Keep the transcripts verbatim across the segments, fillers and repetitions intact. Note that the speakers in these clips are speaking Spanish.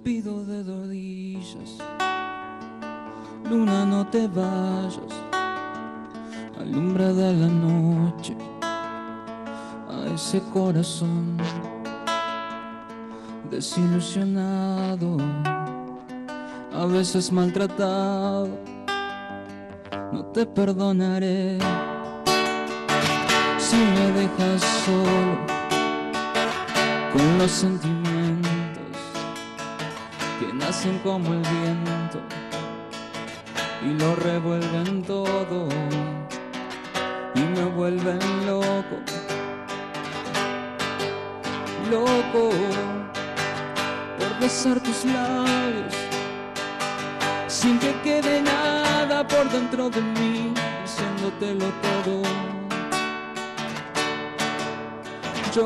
pido de rodillas, luna, no te vayas, alumbrada la noche a ese corazón desilusionado, a veces maltratado. No te perdonaré si me dejas solo con los sentimientos que nacen como el viento y lo revuelven todo y me vuelven loco, loco por besar tus labios sin que quede nada por dentro de mí, diciéndotelo todo. Yo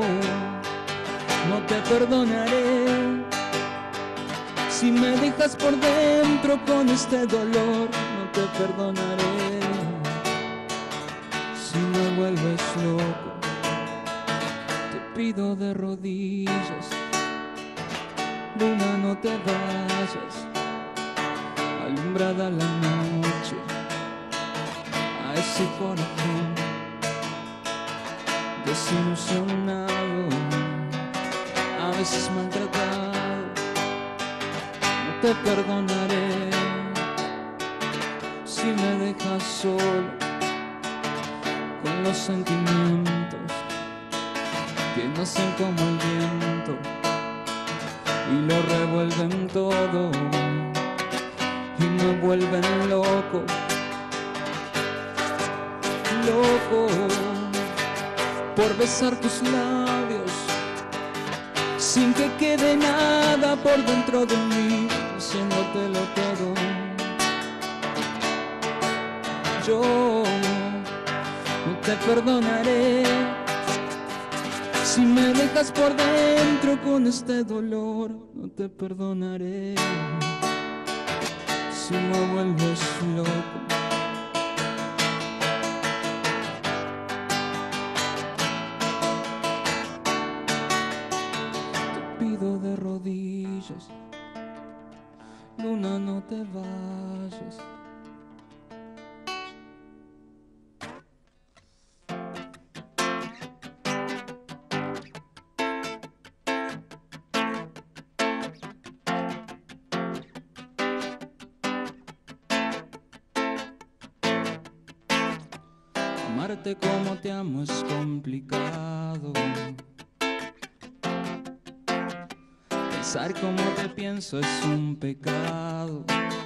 no te perdonaré si me dejas por dentro con este dolor. No te perdonaré si me vuelves loco. Te pido de rodillas, luna, no te vayas, alumbrada la noche a ese corazón desilusionado, a veces maltratado. No te perdonaré si me dejas solo con los sentimientos que nacen como el viento y lo revuelven todo y me vuelven loco, loco por besar tus labios sin que quede nada por dentro de mí, diciéndotelo todo. Yo no te perdonaré si me dejas por dentro con este dolor. No te perdonaré si me vuelves loco. Te pido de rodillas, luna, no te vayas. Amarte como te amo es complicado. Pensar como te pienso es un pecado.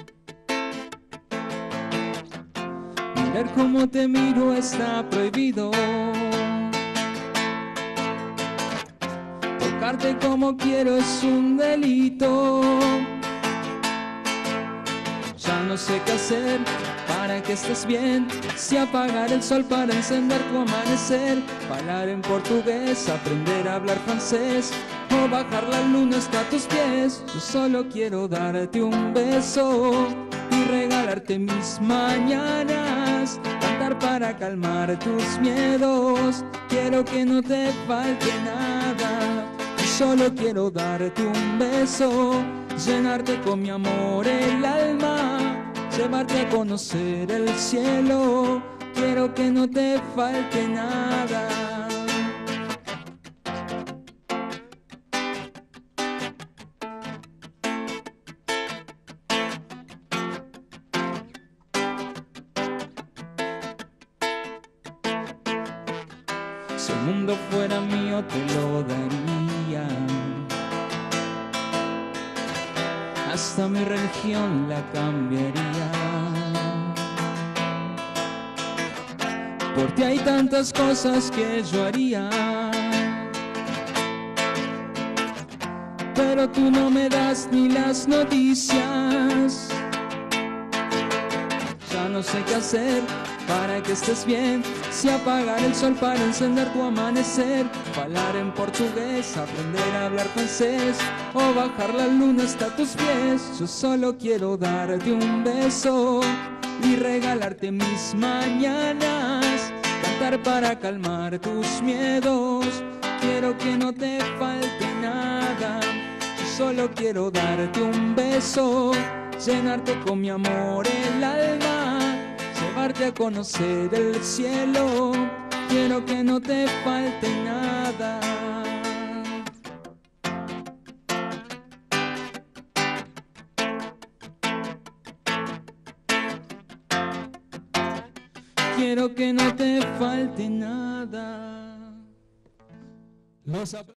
Mirar como te miro está prohibido. Tocarte como quiero es un delito. Ya no sé qué hacer para que estés bien, si apagar el sol para encender tu amanecer, bailar en portugués, aprender a hablar francés o bajar la luna hasta tus pies. Yo solo quiero darte un beso y regalarte mis mañanas, cantar para calmar tus miedos. Quiero que no te falte nada, yo solo quiero darte un beso, llenarte con mi amor el alma, llevarte a conocer el cielo. Quiero que no te falte nada. Si el mundo fuera mío te lo daría, hasta mi religión la cambiaría. Por ti hay tantas cosas que yo haría, pero tú no me das ni las noticias. Ya no sé qué hacer para que estés bien, si apagar el sol para encender tu amanecer, hablar en portugués, aprender a hablar francés o bajar la luna hasta tus pies. Yo solo quiero darte un beso y regalarte mis mañanas, cantar para calmar tus miedos. Quiero que no te falte nada, yo solo quiero darte un beso, llenarte con mi amor el alma, llevarte a conocer el cielo. Quiero que no te falte nada. Quiero que no te falte nada. Los